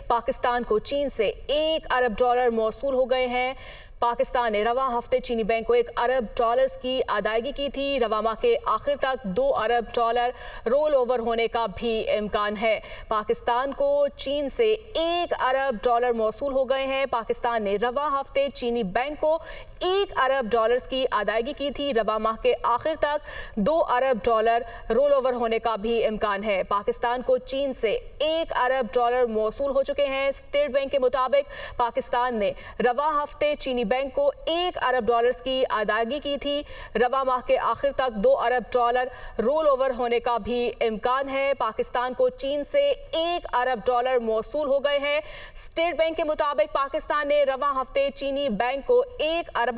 पाकिस्तान को चीन से $1 अरब मौसूल हो गए हैं। पाकिस्तान ने रवां हफ्ते चीनी बैंक को $1 अरब की अदायगी की थी। रवां माह के आखिर तक $2 अरब रोल ओवर होने का भी इम्कान है। पाकिस्तान को चीन से $1 अरब मौसूल हो गए हैं। पाकिस्तान ने रवां हफ्ते चीनी बैंक को $1 अरब की अदायगी की थी। रवां माह के आखिर तक $2 अरब रोल ओवर होने का भी इम्कान है। पाकिस्तान को चीन से $1 अरब मौसूल हो चुके हैं। स्टेट बैंक के मुताबिक पाकिस्तान ने रवां हफ्ते चीनी बैंक को $1 अरब की अदायगी की थी। रवां माह के आखिर तक $2 अरब रोल ओवर होने का भी इम्कान है। पाकिस्तान को चीन से $1 अरब मौसूल हो गए हैं। स्टेट बैंक के मुताबिक पाकिस्तान ने रवां हफ्ते चीनी बैंक को $1 अरब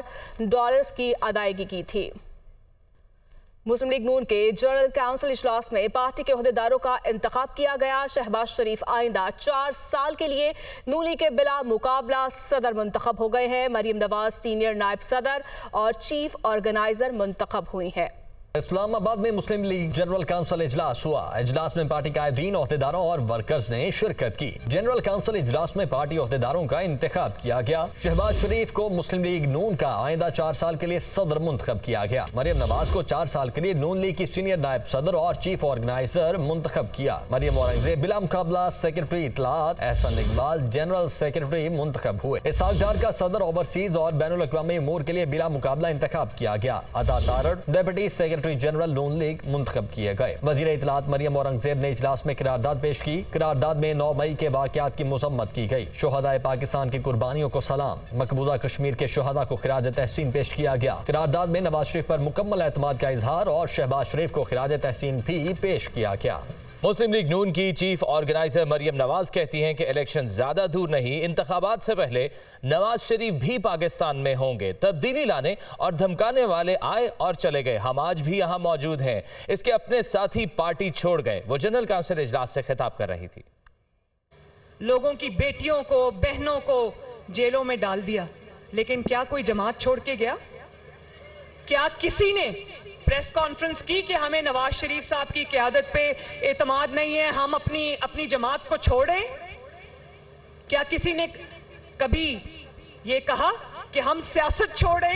की अदायगी की थी। मुस्लिम लीग नून के जनरल काउंसिल इजलास में पार्टी के ओहदेदारों का इंतखाब किया गया। शहबाज शरीफ आइंदा 4 साल के लिए नून लीग के बिला मुकाबला सदर मुंतखब हो गए हैं। मरियम नवाज सीनियर नायब सदर और चीफ ऑर्गेनाइजर मुंतखब हुई हैं। इस्लामाबाद में मुस्लिम लीग जनरल काउंसिल इजलास हुआ। इजलास में पार्टी कायदीन, ओहदेदारों और वर्कर्स ने शिरकत की। जनरल काउंसिल इजलास में पार्टी ओहदेदारों का इंतखाब किया गया। शहबाज शरीफ को मुस्लिम लीग नून का आइंदा 4 साल के लिए सदर मुंतखब किया गया। मरियम नवाज को 4 साल के लिए नून लीग की सीनियर नायब सदर और चीफ ऑर्गेनाइजर मुंतखब किया। मरियम औरंगजेब बिला मुकाबला सेक्रेटरी इतलात, एहसन इकबाल जनरल सेक्रेटरी मुंतखब हुए। इसहाक डार का सदर ओवरसीज और बैनुल अक़वामी उमूर के लिए बिला मुकाबला इंतखाब किया गया। Ata Tarar deputy secretary general Noon league मुंतखब किए गए। वजीर इतलात मरियम औरंगजेब ने इजलास में करारदाद पेश की। करारदाद में 9 मई के वाकयात की मजम्मत की गई। शुहदाए पाकिस्तान की कुर्बानियों को सलाम। मकबूजा कश्मीर के शुहदा को खिराज तहसीन पेश किया गया। करारदाद में नवाज शरीफ पर मुकम्मल एतमाद का इजहार और शहबाज शरीफ को खिराज तहसीन भी पेश किया गया। मुस्लिम लीग नून की चीफ ऑर्गेनाइजर मरियम नवाज कहती हैं कि इलेक्शन ज्यादा दूर नहीं, इंतखाबात से पहले नवाज शरीफ भी पाकिस्तान में होंगे। तब्दीली लाने और धमकाने वाले आए और चले गए, हम आज भी यहाँ मौजूद हैं। इसके अपने साथी पार्टी छोड़ गए। वो जनरल काउंसिल इजलास से खिताब कर रही थी। लोगों की बेटियों को, बहनों को जेलों में डाल दिया, लेकिन क्या कोई जमात छोड़ के गया? क्या किसी ने प्रेस कॉन्फ्रेंस की कि हमें नवाज शरीफ साहब की क़यादत पे एतमाद नहीं है, हम अपनी जमात को छोड़ें? क्या किसी ने कभी ये कहा कि हम सियासत छोड़ें?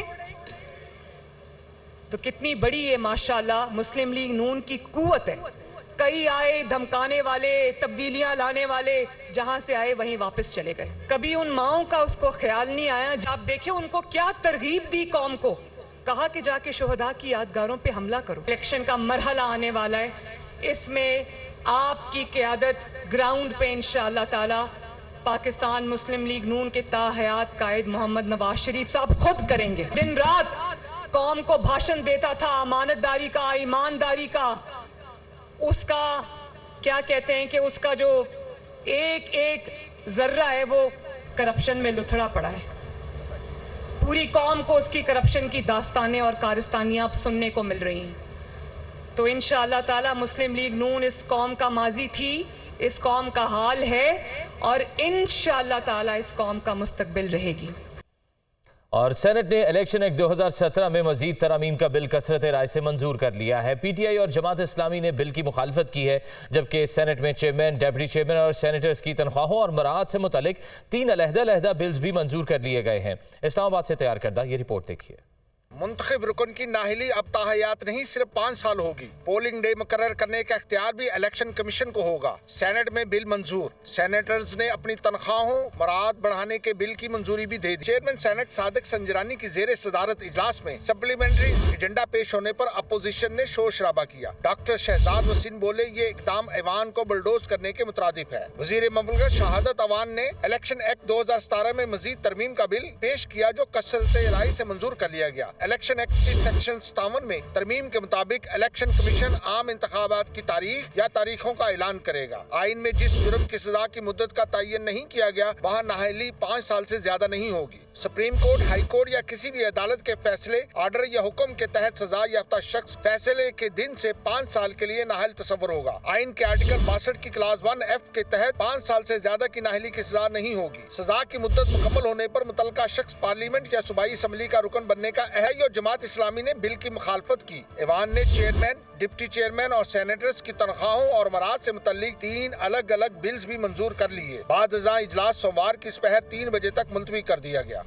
तो कितनी बड़ी ये माशाल्लाह मुस्लिम लीग नून की कुव्वत है। कई आए धमकाने वाले, तब्दीलियां लाने वाले, जहां से आए वहीं वापस चले गए। कभी उन माओं का उसको ख्याल नहीं आया। आप देखिए उनको क्या तरगीब दी कौम को, कहा कि जाके शुहदा की यादगारों पे हमला करो। इलेक्शन का मरहला आने वाला है, इसमें आपकी क़यादत ग्राउंड पे इंशाअल्लाह ताला पाकिस्तान मुस्लिम लीग नून के ताहयात कायद मोहम्मद नवाज शरीफ साहब खुद करेंगे। दिन रात कौम को भाषण देता था अमानतदारी का, ईमानदारी का। उसका क्या कहते हैं कि उसका जो एक एक जर्रा है वो करप्शन में लुथड़ा पड़ा है। पूरी कौम को उसकी करप्शन की दास्तानें और कारस्तानियां अब सुनने को मिल रही हैं। तो इंशाअल्लाह ताला मुस्लिम लीग नून इस कौम का माजी थी, इस कौम का हाल है और इंशाअल्लाह ताला इस कौम का मुस्तकबिल रहेगी। और सेनेट ने इलेक्शन एक्ट 2017 में मजीद तरमीम का बिल कसरत राय से मंजूर कर लिया है। पीटीआई और जमात इस्लामी ने बिल की मुखालफत की है, जबकि सेनेट में चेयरमैन, डेप्टी चेयरमैन और सेनेटर्स की तनख्वाहों और मराहत से मुतल्लिक 3 अलहदा बिल्स भी मंजूर कर लिए गए हैं। इस्लामाबाद से तैयार करदा ये रिपोर्ट देखिए। मुंतखब रुकन की नाहली अब ताहयात नहीं सिर्फ 5 साल होगी। पोलिंग डे मुकर्रर करने का इख्तियार भी इलेक्शन कमीशन को होगा। सेनेट में बिल मंजूर। सेनेटर्स ने अपनी तनख्वाहों मराहत बढ़ाने के बिल की मंजूरी भी दे दी। चेयरमैन सेनेट सादिक संजरानी की जेर सदारत इजलास में सप्लीमेंट्री एजेंडा पेश होने पर अपोजिशन ने शोर शराबा किया। डॉक्टर शहजाद वसीम बोले ये इकदाम ऐवान को बुलडोज करने के मुताबिक है। वजीर ममलकत शहादत अवान ने इलेक्शन एक्ट 2017 में मजीद तरमीम का बिल पेश किया, जो कसरत राय से मंजूर कर लिया गया। इलेक्शन एक्ट की सेक्शन 57 में तरमीम के मुताबिक इलेक्शन कमीशन आम इंतखाबात की तारीख या तारीखों का ऐलान करेगा। आइन में जिस जुर्म की सजा की मुद्दत का तयन नहीं किया गया, वहाँ नाअहली 5 साल से ज्यादा नहीं होगी। सुप्रीम कोर्ट, हाई कोर्ट या किसी भी अदालत के फैसले, ऑर्डर या हुक्म के तहत सजा याफ्ता शख्स फैसले के दिन से 5 साल के लिए नाहल तस्वर होगा। आइन के आर्टिकल 62 की क्लास 1F के तहत 5 साल से ज्यादा की नाहली की सजा नहीं होगी। सजा की मुद्दत मुकम्मल होने पर मुतल्लिका शख्स पार्लियामेंट या सूबाई असम्बली का रुकन बनने का अहद और जमात इस्लामी ने बिल की मुखालफत की। ऐवान ने चेयरमैन, डिप्टी चेयरमैन और सेनेटर्स की तनख्वाहों और मराद से मुतल्लिक 3 अलग अलग बिल्स भी मंजूर कर लिए। बाद अज़ां इजलास सोमवार की दोपहर 3 बजे तक मुलतवी कर दिया गया।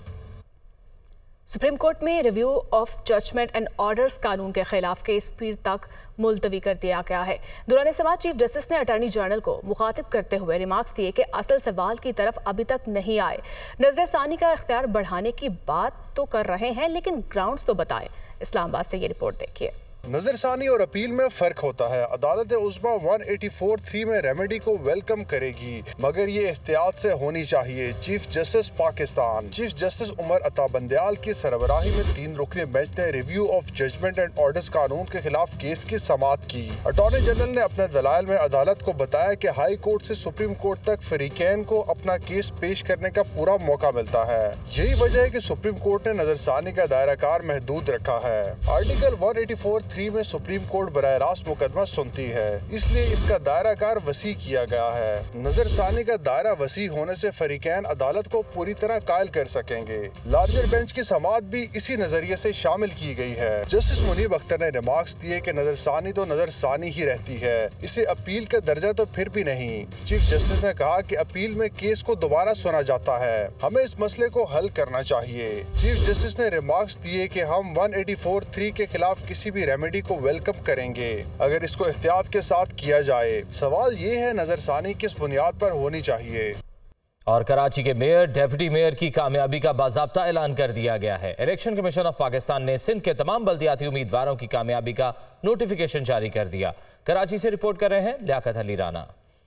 सुप्रीम कोर्ट में review of judgment and orders कानून के खिलाफ केस पीर तक मुलतवी कर दिया गया है। दौरान समाअत चीफ जस्टिस ने अटॉर्नी जनरल को मुखातिब करते हुए रिमार्क्स दिए कि असल सवाल की तरफ अभी तक नहीं आए। नजरसानी का इख्तियार बढ़ाने की बात तो कर रहे हैं, लेकिन ग्राउंड्स तो बताएं। इस्लामाबाद से ये रिपोर्ट देखिए। नजरसानी और अपील में फर्क होता है। अदालत उज़्मा 184(3) में रेमेडी को वेलकम करेगी, मगर ये एहतियात से होनी चाहिए। Chief justice Pakistan chief justice Umar Ata Bandial की सरबराही में 3 रुकनी बेंच ने review of judgment and orders कानून के खिलाफ केस की समाअत की। अटॉर्नी जनरल ने अपने दलाइल में अदालत को बताया कि हाई कोर्ट से सुप्रीम कोर्ट तक फरीकैन को अपना केस पेश करने का पूरा मौका मिलता है। यही वजह है कि सुप्रीम कोर्ट ने नजरसानी का दायरा कार महदूद रखा है। आर्टिकल 184(3) में सुप्रीम कोर्ट बराह रास्त मुकदमा सुनती है, इसलिए इसका दायरा कार वसी किया गया है। नजरसानी का दायरा वसी होने से फरीकैन अदालत को पूरी तरह कायल कर सकेंगे। लार्जर बेंच की समाअत भी इसी नजरिए से शामिल की गई है। जस्टिस मुनीब अख्तर ने रिमार्क्स दिए कि नजरसानी तो नजरसानी ही रहती है, इसे अपील का दर्जा तो फिर भी नहीं। चीफ जस्टिस ने कहा कि अपील में केस को दोबारा सुना जाता है, हमें इस मसले को हल करना चाहिए। चीफ जस्टिस ने रिमार्क्स दिए कि हम 184(3) के खिलाफ किसी भी रेमेडी को वेलकम करेंगे, अगर इसको एहतियात के साथ किया जाए। सवाल ये है नजरसानी किस बुनियाद पर होनी चाहिए। और कराची के मेयर, डेप्यूटी मेयर की कामयाबी का बाज़ाब्ता ऐलान कर दिया गया है। इलेक्शन कमीशन ऑफ पाकिस्तान ने सिंध के तमाम बल्दियाती उम्मीदवारों की कामयाबी का नोटिफिकेशन जारी कर दिया। कराची से रिपोर्ट कर रहे हैं लियाकत अली राना।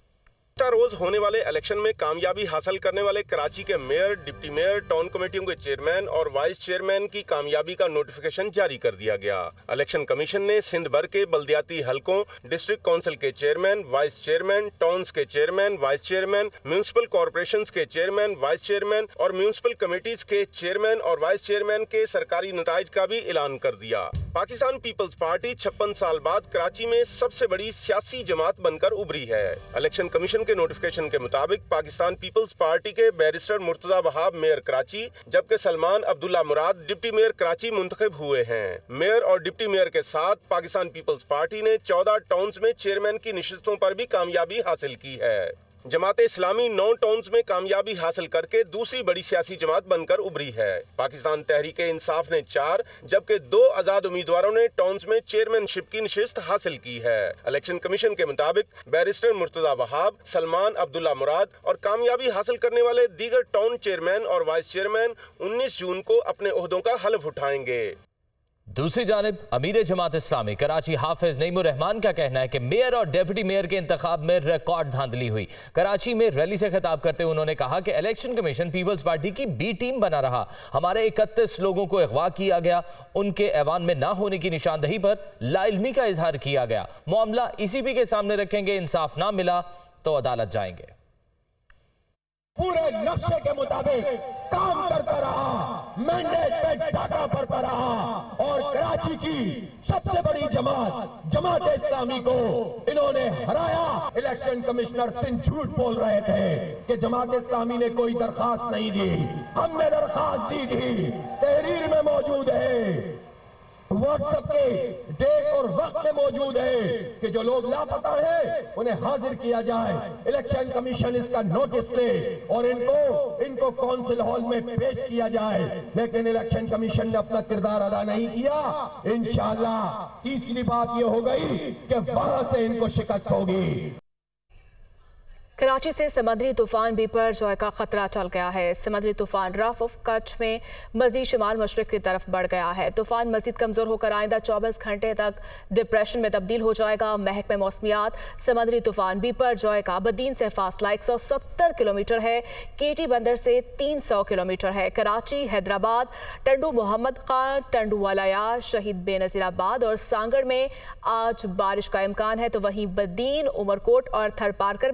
रोज होने वाले इलेक्शन में कामयाबी हासिल करने वाले कराची के मेयर, डिप्टी मेयर, टाउन कमेटियों के चेयरमैन और वाइस चेयरमैन की कामयाबी का नोटिफिकेशन जारी कर दिया गया। इलेक्शन कमीशन ने सिंध भर के बल्दियाती हलकों, डिस्ट्रिक्ट काउंसिल के चेयरमैन, वाइस चेयरमैन, टाउन्स के chairman, vice chairman, municipal corporations के चेयरमैन, वाइस चेयरमैन और म्यूनिसिपल कमेटीज के चेयरमैन और वाइस चेयरमैन के सरकारी नताइज का भी ऐलान कर दिया। पाकिस्तान पीपल्स पार्टी 56 साल बाद कराची में सबसे बड़ी सियासी जमात बनकर उभरी है। इलेक्शन कमीशन के नोटिफिकेशन के मुताबिक पाकिस्तान पीपल्स पार्टी के बैरिस्टर मुर्तजा वहाब मेयर कराची, जबकि सलमान अब्दुल्ला मुराद डिप्टी मेयर कराची मुंतखब हुए हैं। मेयर और डिप्टी मेयर के साथ पाकिस्तान पीपल्स पार्टी ने 14 टाउन्स में चेयरमैन की निशिस्तों पर भी कामयाबी हासिल की है। जमात इस्लामी 9 टाउन्स में कामयाबी हासिल करके दूसरी बड़ी सियासी जमात बनकर उभरी है। पाकिस्तान तहरीक इंसाफ ने 4 जबकि 2 आजाद उम्मीदवारों ने टाउन्स में चेयरमैनशिप की निशिस्त हासिल की है। इलेक्शन कमीशन के मुताबिक बैरिस्टर मुर्तजा वहाब, सलमान अब्दुल्ला मुराद और कामयाबी हासिल करने वाले दीगर टाउन चेयरमैन और वाइस चेयरमैन 19 जून को अपने ओहदों का हल्फ उठाएंगे। दूसरी जानिब अमीर जमात इस्लामी कराची हाफिज नईमुर रहमान का कहना है कि मेयर और डेप्यूटी मेयर के इंतखाब में रिकॉर्ड धांधली हुई। कराची में रैली से खिताब करते हुए उन्होंने कहा कि इलेक्शन कमीशन पीपल्स पार्टी की बी टीम बना रहा। हमारे 31 लोगों को अगवा किया गया, उनके ऐवान में ना होने की निशानदही पर लाइल्मी का इजहार किया गया। मामला ECB के सामने रखेंगे, इंसाफ ना मिला तो अदालत जाएंगे। पूरे नक्शे के मुताबिक काम करता रहा, मैंडेट पे डाका पड़ता रहा और कराची की सबसे बड़ी जमात इस्लामी को इन्होंने हराया। इलेक्शन कमिश्नर सिंध झूठ बोल रहे थे कि जमात इस्लामी ने कोई दरखास्त नहीं दी। हमने दरखास्त दी थी, तहरीर में मौजूद है, व्हाट्सएप के डेट और वक्त में मौजूद है कि जो लोग लापता हैं उन्हें हाजिर किया जाए। इलेक्शन कमीशन इसका नोटिस ले और इनको काउंसिल हॉल में पेश किया जाए, लेकिन इलेक्शन कमीशन ने अपना किरदार अदा नहीं किया। इंशाअल्लाह तीसरी बात यह हो गई कि वहां से इनको शिकस्त होगी। कराची से समुद्री तूफान बिपरजॉय का खतरा टल गया है। समुद्री तूफान रफ ऑफ कच्छ में मजीद शुमाल मशरिक की तरफ बढ़ गया है। तूफान मजीद कमजोर होकर आइंदा 24 घंटे तक डिप्रेशन में तब्दील हो जाएगा। महकमे मौसमियात समुद्री तूफान बिपरजॉय का बदीन से फासला 170 किलोमीटर है, केटी बंदर से 300 किलोमीटर है। कराची, हैदराबाद, टंडू मोहम्मद खान, टंडू वालायार, शहीद बेनजीराबाद और सांगड़ में आज बारिश का इम्कान है, तो वहीं बदीन, उमरकोट और थरपारकर में भी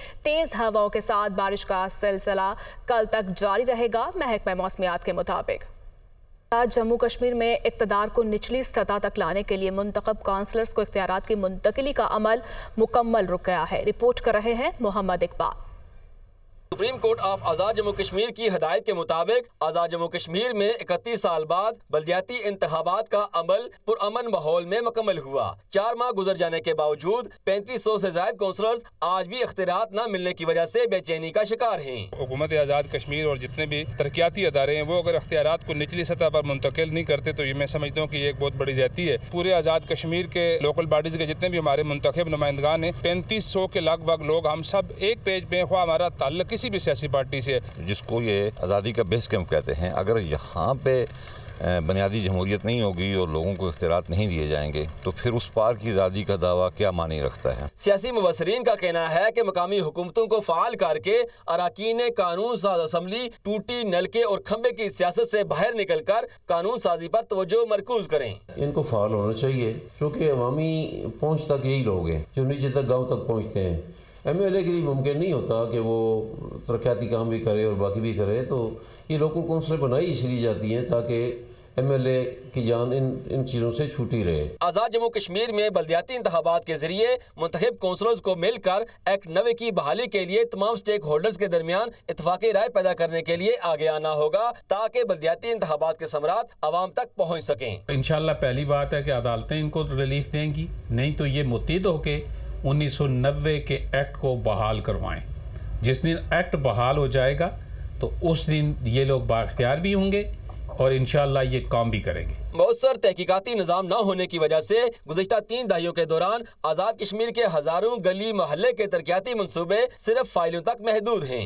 तेज हवाओं के साथ बारिश का सिलसिला कल तक जारी रहेगा। महकमा मौसमियात के मुताबिक जम्मू कश्मीर में इक़्तिदार को निचली सतह तक लाने के लिए मुंतखब काउंसलर्स को इख्तियारात की मुंतकिली का अमल मुकम्मल रुक गया है। रिपोर्ट कर रहे हैं Mohammad Iqbal. Supreme court of Azad Jammu Kashmir की हिदायत के मुताबिक आज़ाद जम्मू कश्मीर में 31 साल बाद बल्दियाती इंतखाबात का अमल पुरअमन माहौल में मुकम्मल हुआ। 4 माह गुजर जाने के बावजूद 3500 से ज्यादा काउंसलर्स आज भी इख्तियारात न मिलने की वजह से बेचैनी का शिकार हैं। हुकूमत आज़ाद कश्मीर और जितने भी तरक्याती अदारे हैं वो अगर इख्तियारात को निचली सतह पर मुंतकिल नहीं करते तो ये मैं समझता हूँ कि एक बहुत बड़ी ज्यादती है। पूरे आज़ाद कश्मीर के लोकल बॉडीज के जितने भी हमारे मुंतखब नुमाइंदगान हैं 3500 के लगभग लोग, हम सब एक पेज में हुआ हमारा ताल्लुक किसी भी सियासी पार्टी से, जिसको ये आज़ादी का बेस कैंप कहते हैं। अगर यहाँ पे बुनियादी जमहूरियत नहीं होगी और लोगों को इख्तियारात नहीं दिए जाएंगे तो फिर उस पार की आज़ादी का दावा क्या मानी रखता है। सियासी मुबसरीन का कहना है कि मकामी हुकूमतों को फाल करके अराकीन कानून साज असम्बली टूटी नलके और खंबे की सियासत से बाहर निकल कर कानून साजी पर तवज्जो मरकूज करें। इनको फाल होना चाहिए क्योंकि अवामी पहुँच तक यही लोग हैं जो नीचे तक गाँव तक पहुँचते हैं। MLA के लिए मुमकिन नहीं होता कि वो तरक्याती काम भी करे और बाकी भी करे, तो ये लोकल काउंसिलर बनाई इसलिए जाती हैं ताकि MLA की जान इन चीज़ों से छूटी रहे। आज़ाद जम्मू कश्मीर में बल्दियाती इंतखाबात के जरिए मुंतखब काउंसलर्स को मिलकर एक्ट 9 की बहाली के लिए तमाम स्टेक होल्डर्स के दरमियान इत्तफाक़ी राय पैदा करने के लिए आगे आना होगा ताकि बल्दियाती इंतखाबात के समरात आवाम तक पहुँच सकें। इंशाअल्लाह पहली बात है कि अदालतें इनको रिलीफ देंगी, नहीं तो ये मुत्तहिद होके 1990 के एक्ट को बहाल करवाएं। जिस दिन एक्ट बहाल हो जाएगा तो उस दिन ये लोग बाख्तियार भी होंगे और इंशाअल्लाह ये काम भी करेंगे। मौसर तहकीकाती निज़ाम न होने की वजह से गुज़िश्ता 3 दहाइयों के दौरान आज़ाद कश्मीर के हज़ारों गली मोहल्ले के तरक्याती मंसूबे सिर्फ फाइलों तक महदूद हैं।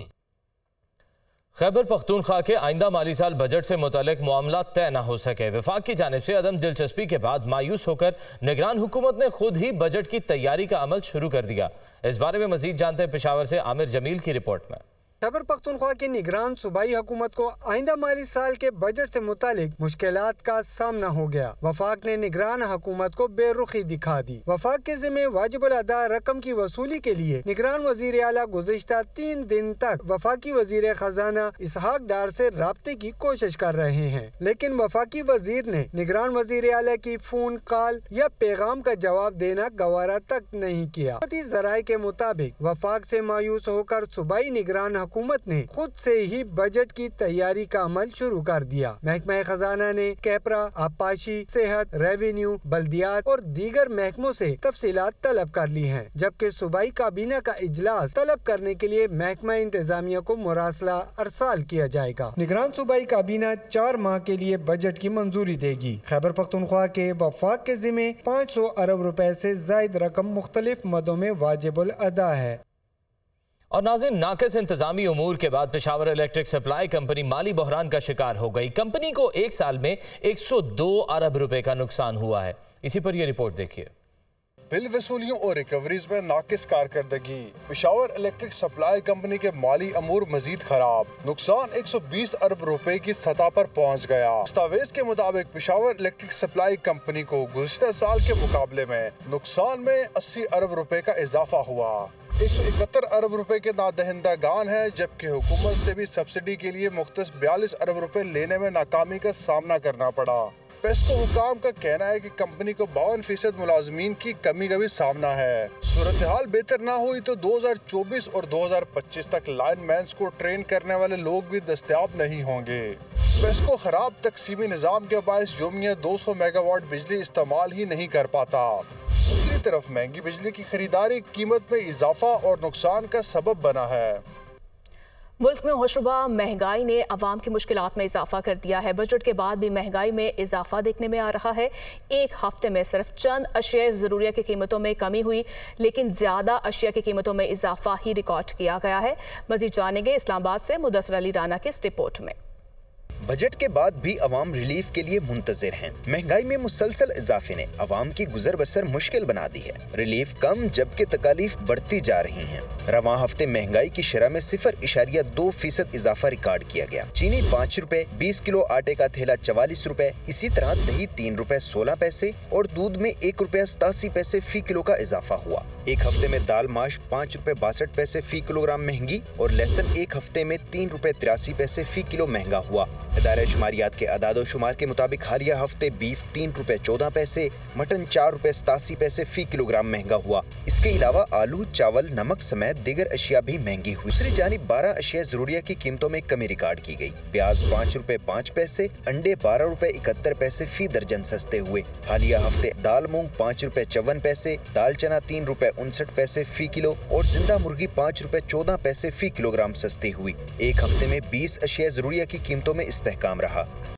खैबर पख्तूनख्वा के आइंदा माली साल बजट से मुतालिक मामला तय न हो सके। वफाक की जानिब से अदम दिलचस्पी के बाद मायूस होकर निगरान हुकूमत ने खुद ही बजट की तैयारी का अमल शुरू कर दिया। इस बारे में मजीद जानते हैं पेशावर से आमिर जमील की रिपोर्ट में। खैबर पख्तूनख्वा की निगरान सूबाई हुकूमत को आइंदा माली साल के बजट से मुतालिक मुश्किलात का सामना हो गया। वफाक ने निगरान हुकूमत को बेरुखी दिखा दी। वफाक के ज़िम्मे वाजिबुल अदा रकम की वसूली के लिए निगरान वजीर आला गुज़िश्ता 3 दिन तक वफाकी वजीर खजाना इसहाक डार से राब्ते की कोशिश कर रहे हैं, लेकिन वफाकी वजीर ने निगरान वजीर आला की फोन कॉल या पैगाम का जवाब देना गवारा तक नहीं किया। जराये के मुताबिक वफाक से मायूस होकर सूबाई निगरान हुकूमत ने खुद से ही बजट की तैयारी का अमल शुरू कर दिया। महकमा खजाना ने कैपरा, आबपाशी, सेहत, रेवेन्यू, बल्दियात और दीगर महकमों से तफसीलात तलब कर ली हैं, जबकि सूबाई काबीना का इजलास तलब करने के लिए महकमा इंतजामिया को मुरासला अरसाल किया जाएगा। निगरान सूबाई काबीना 4 माह के लिए बजट की मंजूरी देगी। खैबर पख्तूनख्वा के वफाक के जिम्मे 500 अरब रुपए से जायद रकम मुख्तलिफ मदों में वाजिबुल अदा है। और नाज़रीन, नाक़िस इंतजामी उमूर के बाद पेशावर इलेक्ट्रिक सप्लाई कंपनी माली बहरान का शिकार हो गई। कंपनी को 1 साल में 102 अरब रुपए का नुकसान हुआ है। इसी पर यह रिपोर्ट देखिए। बिल वसूलियों और रिकवरीज में नाकिस कारकर्दगी। पेशावर इलेक्ट्रिक सप्लाई कंपनी के माली अमूर मजीद खराब। नुकसान 120 अरब रुपए की सतह पर पहुंच गया। दस्तावेज के मुताबिक पेशावर इलेक्ट्रिक सप्लाई कंपनी को गुज़िश्ता साल के मुकाबले में नुकसान में 80 अरब रुपए का इजाफा हुआ। 171 अरब रुपए के नादहिंदागान है, जबकि हुकूमत से भी सब्सिडी के लिए मुख्तस 42 अरब रुपए लेने में नाकामी का सामना करना पड़ा। पेस्को हुकाम का कहना है कि कंपनी को 52% मुलाजमीन की कमी का भी सामना है। सूरत हाल बेहतर ना हुई तो 2024 और 2025 तक लाइनमैन्स को ट्रेन करने वाले लोग भी दस्तयाब नहीं होंगे। पेस्को खराब तकसीमी निज़ाम के बायस योमिया 200 मेगावाट बिजली इस्तेमाल ही नहीं कर पाता। दूसरी तरफ महंगी बिजली की खरीदारी कीमत में इजाफा और नुकसान का सबब बना है। मुल्क में होशरुबा महंगाई ने अवाम की मुश्किलात में इजाफा कर दिया है। बजट के बाद भी महंगाई में इजाफा देखने में आ रहा है। एक हफ्ते में सिर्फ चंद अशिया ज़रूरिया की कीमतों में कमी हुई, लेकिन ज़्यादा अशिया की कीमतों में इजाफा ही रिकॉर्ड किया गया है। मज़ीद जानेंगे इस्लामाबाद से मुदस्सर अली राना की इस रिपोर्ट में। बजट के बाद भी अवाम रिलीफ के लिए मुंतजिर हैं। महंगाई में मुसलसल इजाफे ने अवाम की गुजर बसर मुश्किल बना दी है। रिलीफ कम जबकि तकालीफ बढ़ती जा रही हैं। रवां हफ्ते महंगाई की शरह में 0.2% इजाफा रिकॉर्ड किया गया। चीनी 5 रुपए, 20 किलो आटे का थैला 44 रुपए, इसी तरह दही 3 रुपए 16 पैसे और दूध में 1 रुपया 87 पैसे फी किलो का इजाफा हुआ। एक हफ्ते में दाल माश 5 रुपए 62 पैसे फी किलोग्राम महंगी और लहसुन एक हफ्ते में 3 रुपए 83 पैसे फी किलो महंगा हुआ। इदारे शुमारियात के अदादो शुमार के मुताबिक हालिया हफ्ते बीफ 3 रुपए 14 पैसे, मटन 4 रुपए 87 पैसे फी किलोग्राम महंगा हुआ। इसके अलावा आलू, चावल, नमक समेत दीगर अशिया भी महंगी हुई। दूसरी जानिब 12 अशिया जरूरिया की कीमतों में कमी रिकॉर्ड की गई। प्याज 5 रुपए 5 पैसे, अंडे 12 रुपए 71 पैसे फी दर्जन सस्ते हुए। हालिया हफ्ते दाल मूंग 5 रुपए 54 पैसे, दाल चना 3 रुपए 59 पैसे फी किलो और जिंदा मुर्गी 5 रुपए 14 पैसे फी किलोग्राम सस्ती हुई। एक हफ्ते में 20 अशिया जरूरिया की कीमतों में इस्तेहकाम रहा।